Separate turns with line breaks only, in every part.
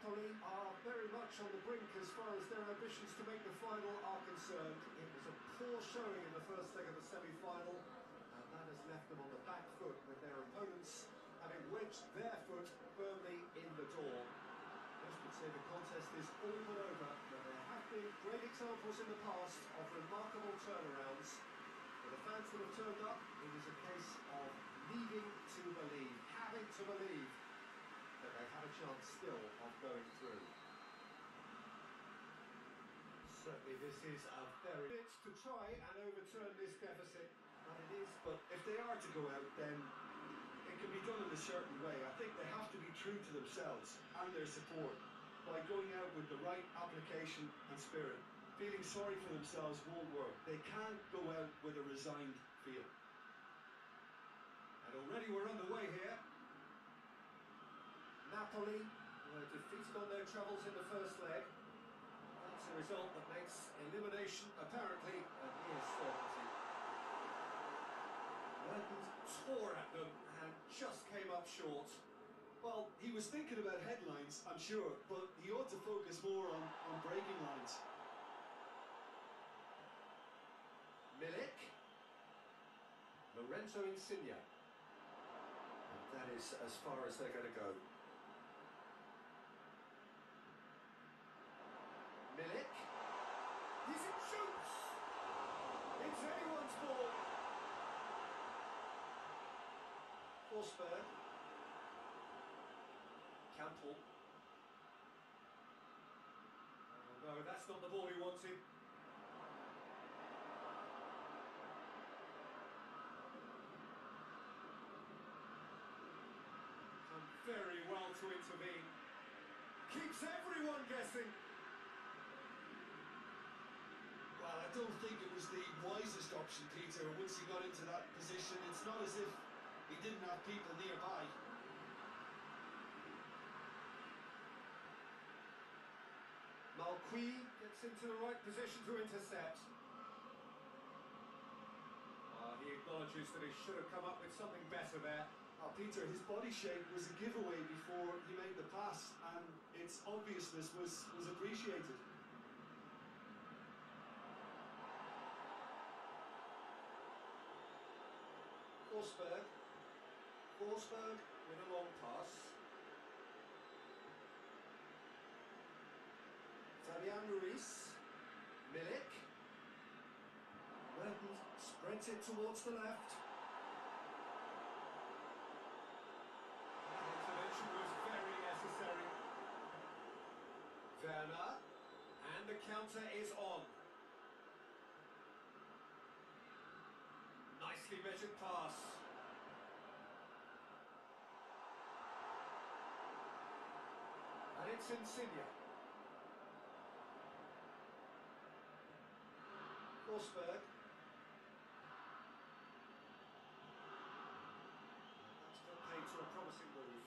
Napoli are very much on the brink as far as their ambitions to make the final are concerned. It was a poor showing in the first leg of the semi-final, and that has left them on the back foot with their opponents having wedged their foot firmly in the door. Most would say the contest is all but over, but there have been great examples in the past of remarkable turnarounds. For the fans that have turned up, it is a case of needing to believe, having to believe that they have a chance still of going through. Certainly this is a very... It's to try and overturn this deficit, and it is, but
if they are to go out, then it can be done in a certain way. I think they have to be true to themselves and their support by going out with the right application and spirit. Feeling sorry for themselves won't work. They can't go out with a resigned feel.
And already we're underway here. Napoli were defeated on their travels in the first leg. That's a result that makes elimination apparently a near certainty. Mertens tore at them and just came up short.
Well, he was thinking about headlines, I'm sure, but he ought to focus more on breaking lines.
Milik. Lorenzo Insigne. And that is as far as they're going to go. Milik. He's in shoots! It's anyone's ball! Forsberg. Campbell. Oh no, that's not the ball he wanted. Done very well to intervene. Keeps everyone guessing.
Well, I don't think it was the wisest option, Peter. Once he got into that position, it's not as if he didn't have people nearby.
Malqui gets into the right position to intercept. He acknowledges that he should have come up with something better there.
Peter, his body shape was a giveaway before he made the pass, and its obviousness was appreciated.
Forsberg. Forsberg with a long pass. Fabian Ruiz. Milik. Mertens spreads it towards the left. That intervention was very necessary. Werner. And the counter is on. Nicely measured pass. And it's Insigne. Forsberg. That's got paid to a promising move.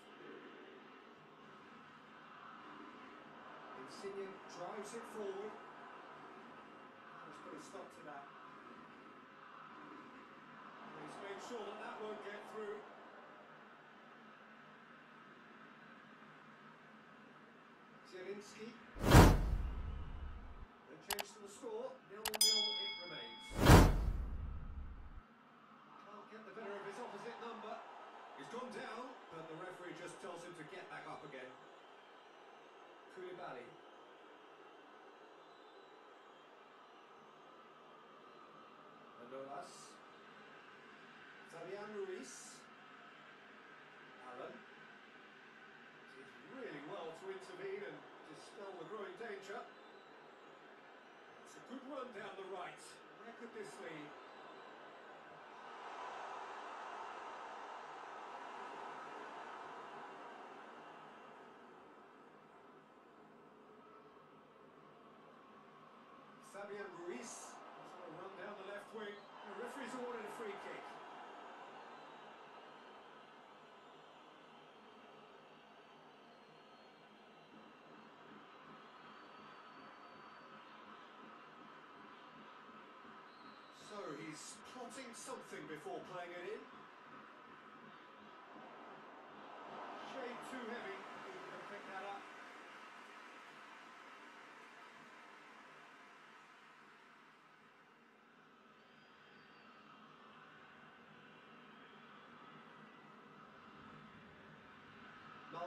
Insigne drives it forward. Let's put a stop to that. He's made sure that that won't get through. Zielinski. No change to the score. 0-0 it remains. Can't get the better of his opposite number. He's gone down, but the referee just tells him to get back up again. Koulibaly. Manolas. Fabian Ruiz. Allen. Did really well to intervene and dispel the growing danger. It's a good run down the right. Where could this lead? Fabian Ruiz has got a run down the left wing. The referee's awarded a free kick. So he's plotting something before playing it in. Shade too heavy. He can pick that up.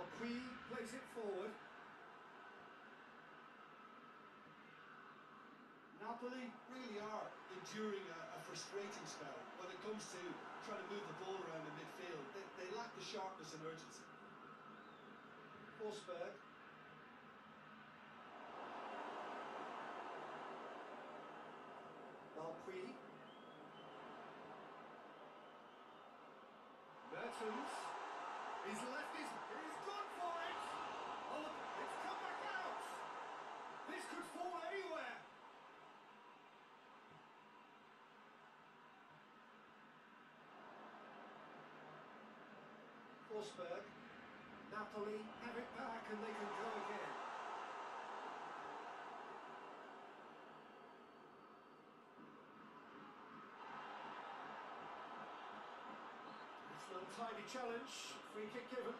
Valqui plays it forward.
Napoli really are enduring a frustrating spell when it comes to trying to move the ball around in midfield. They lack the sharpness and urgency.
Forsberg. Valqui. Mertens. He's left he's gone for it! Oh, look, it's come back out! This could fall anywhere! Forsberg. Napoli have it back and they can go again. It's an untidy challenge. Free kick given.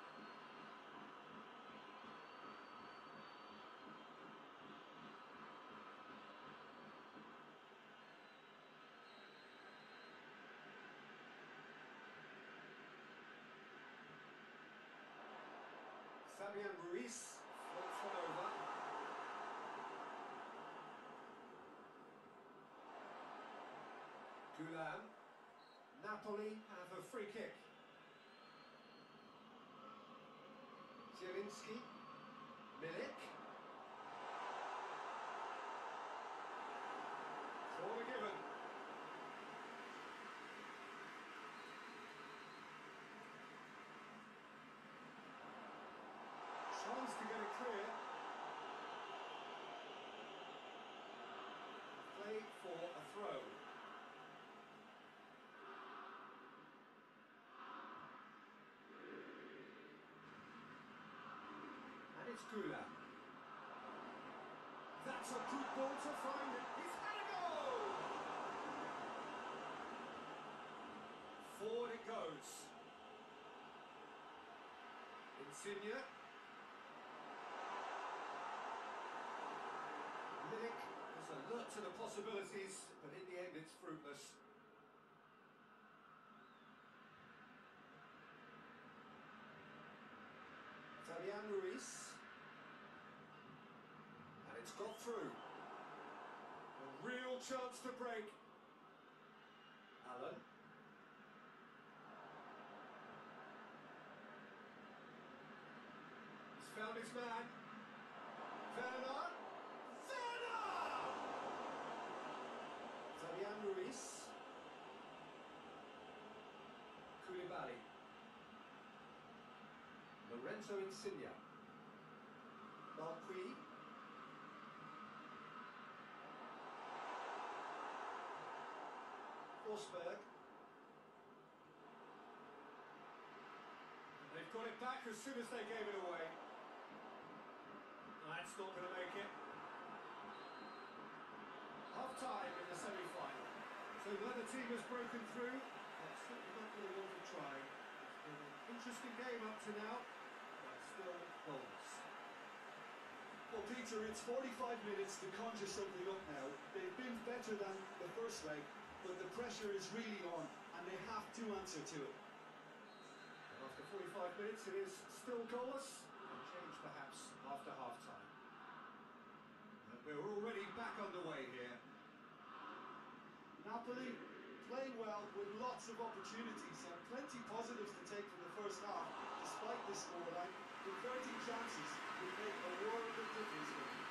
Fabian Ruiz floats one over. Gulam. Napoli have a free kick. Zielinski. Milik. Corner given. Tries to get it clear. Play for a throw. And it's Gulam. That's a good ball to find it. He's had a goal! Forward it goes. Insigne. Milik is alert to the possibilities, but in the end it's fruitless. Fabian Ruiz. And it's got through. A real chance to break. Allen. He's found his man. Werner. Fabian Ruiz. Koulibaly. Lorenzo Insigne. Valqui. Forsberg. They've got it back as soon as they gave it away. That's not going to make it. Half-time in the semi-final. So neither team has broken through. That's certainly not going to want to try. It's been an interesting game up to now, but still goalless.
Well, Peter, it's 45 minutes to conjure something up now. They've been better than the first leg, but the pressure is really on, and they have to answer to it.
After 45 minutes, it is still goalless. A change perhaps after half-time. And we're already back underway here.
Napoli playing well with lots of opportunities and plenty positives to take from the first half, despite this scoreline. Converting chances would make a world of difference for them.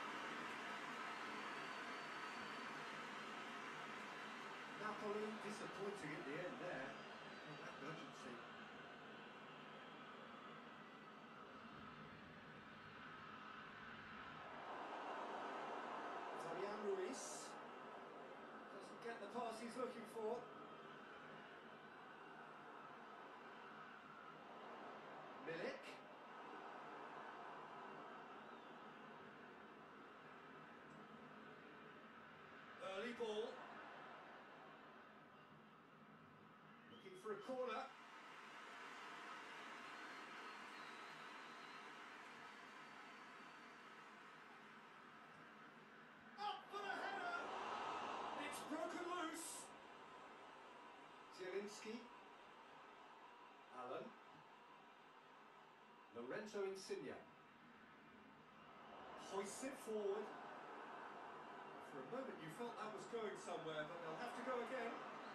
Napoli disappointing at the end there. Oh, that urgency. Fabian Ruiz doesn't get the pass he's looking for. Milik. Early ball. Looking for a corner. Up for the header. It's broken loose. Zielinski. Allen. Lorenzo Insigne hoists it forward. For a moment you felt that was going somewhere, but they'll have to go again.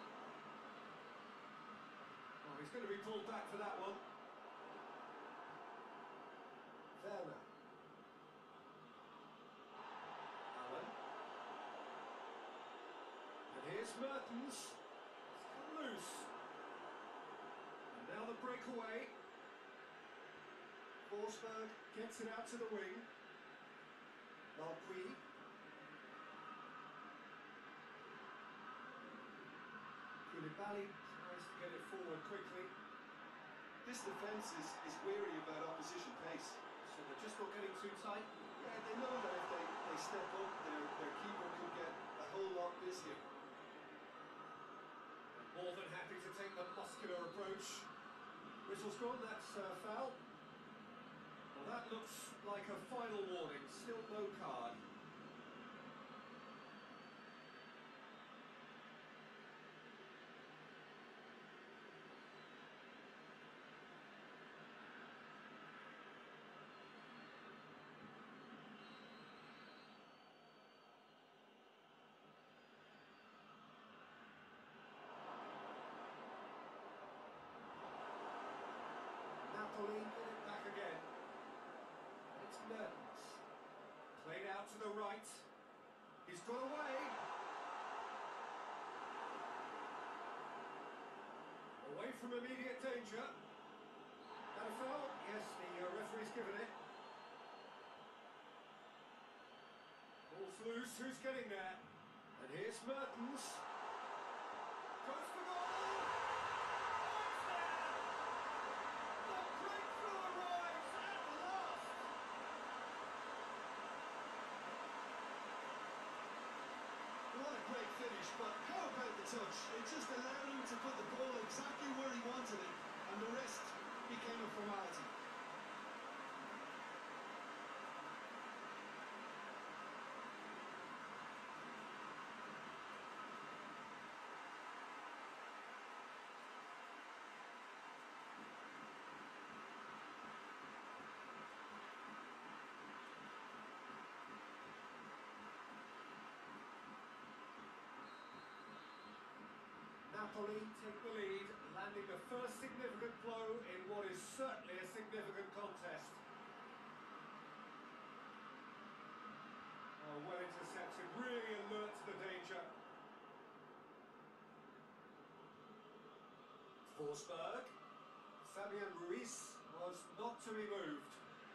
Oh, he's going to be pulled back for that one. Werner. Allen. And here's Mertens. It's come loose. And now the breakaway. Forsberg gets it out to the wing. Malqui. Koulibaly tries to get it forward quickly.
This defence is wary about opposition pace.
So they're just not getting too tight.
Yeah, they know that if they step up, their keeper could get a whole lot busier.
More than happy to take the muscular approach. Whistle's gone, that's foul. Well, that looks like a final warning, still no card. Napoli get it back again. It's Mertens. Played out to the right. He's got away. Away from immediate danger. That a foul? Yes, the referee's given it. Ball's loose. Who's getting there? And here's Mertens. Goes for goal!
What a great finish, but how about the touch? It just allowed him to put the ball exactly where he wanted it, and the rest became a formality.
Napoli take the lead, landing the first significant blow in what is certainly a significant contest. Oh, well intercepted, really alert to the danger. Forsberg. Fabian Ruiz was not to be moved.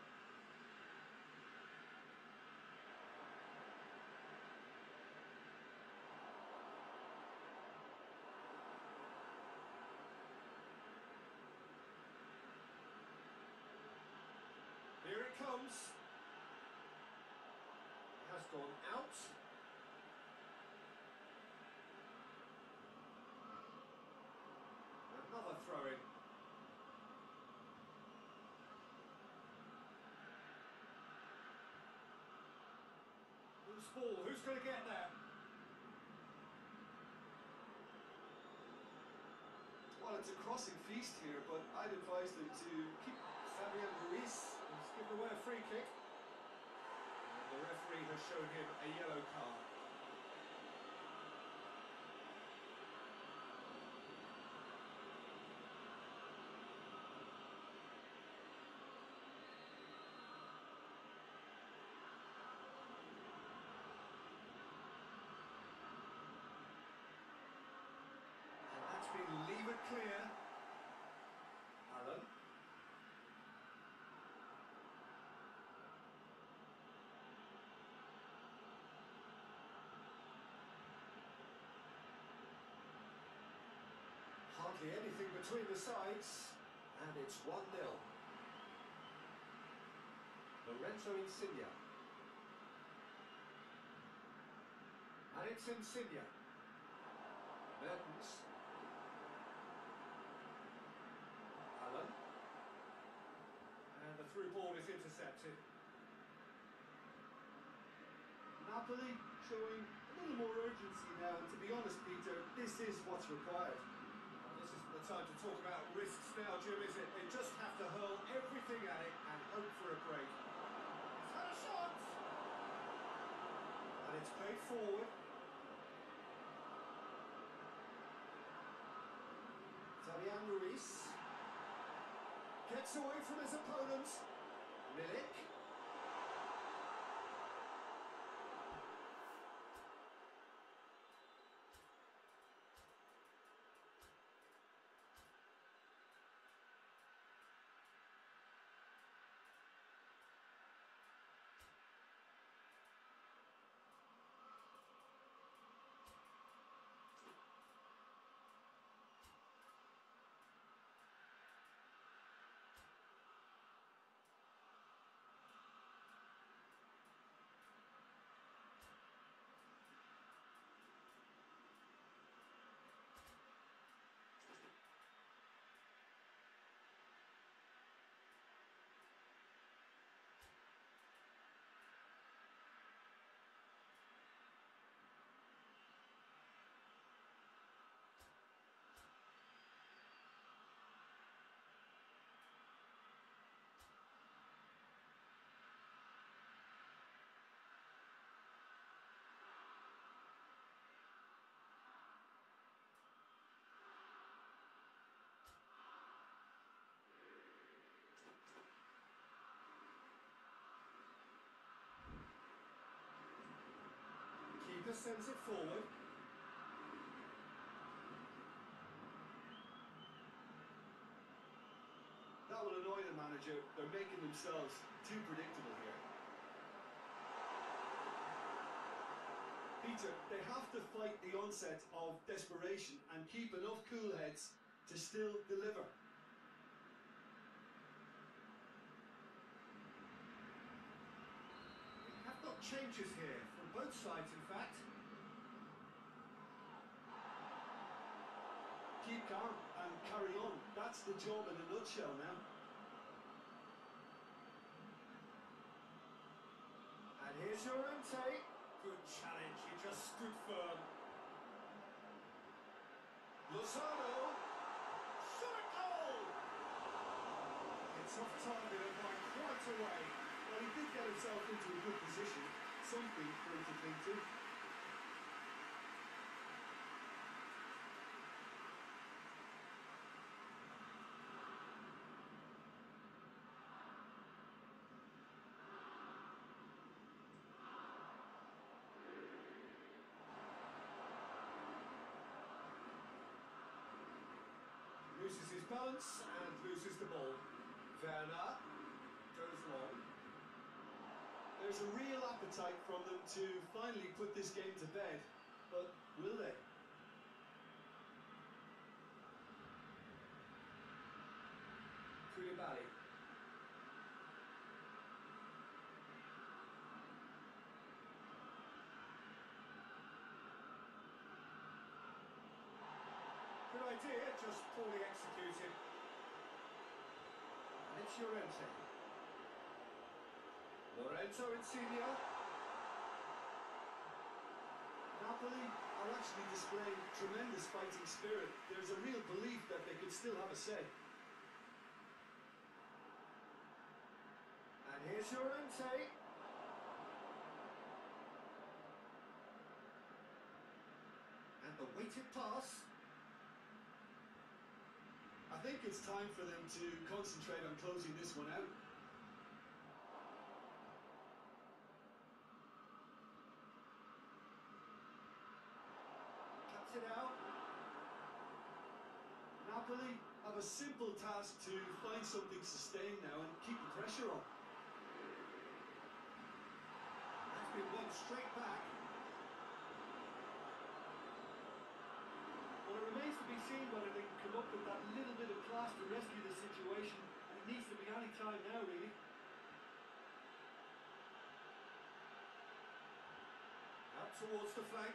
Here it comes. It has gone out. Another throw-in. Loose ball. Who's going to get there?
Well, it's a crossing feast here, but I'd advise them to keep...
Fabian Ruiz has given away a free kick. And the referee has shown him a yellow card. And that's been levered clear. Allen. Hardly anything between the sides, and it's 1-0. Lorenzo Insigne. And it's Insigne. Mertens. Allen. And the through ball is intercepted.
Napoli showing a little more urgency now, and to be honest, Peter, this is what's required.
This isn't the time to talk about risks now, Jim, is it? They just have to hurl everything everything at it and hope for a break. He's had a shot! And it's played forward. Fabian Ruiz gets away from his opponent. Milik. Keeper sends it forward.
That will annoy the manager. They're making themselves too predictable here. Peter, they have to fight the onset of desperation and keep enough cool heads to still deliver.
We have got changes here from both sides, in fact.
Keep calm and carry on. That's the job in a nutshell now.
And here's Llorente. Good challenge, he just stood firm. Lozano. Shot a goal!
It's off target and by quite a way. Well, he did get himself into a good position. Something for him to cling to.
Loses his balance and loses the ball. Werner goes long.
There's a real appetite from them to finally put this game to bed, but will they?
Koulibaly. Good idea, just poorly executed. And it's Llorente. Lorenzo Insigne.
Napoli are actually displaying tremendous fighting spirit. There's a real belief that they could still have a say.
And here's Llorente. And the weighted pass.
I think it's time for them to concentrate on closing this one out.
Cuts it out.
Napoli have a simple task to find something sustained now and keep the pressure on.
That's been won straight back.
Well, it remains to be seen whether they can come up with that little bit of class to rescue the situation, and it needs to be any time now, really.
Out towards the flank.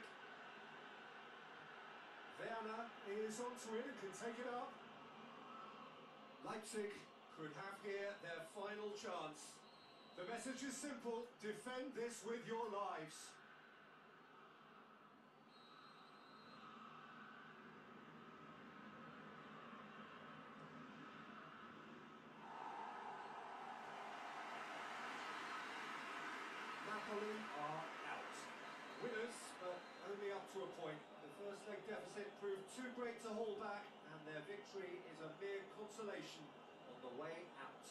Werner is onto it and can take it up. Leipzig could have here their final chance. The message is simple: defend this with your lives. to a point. The first leg deficit proved too great to hold back, and their victory is a mere consolation on the way out.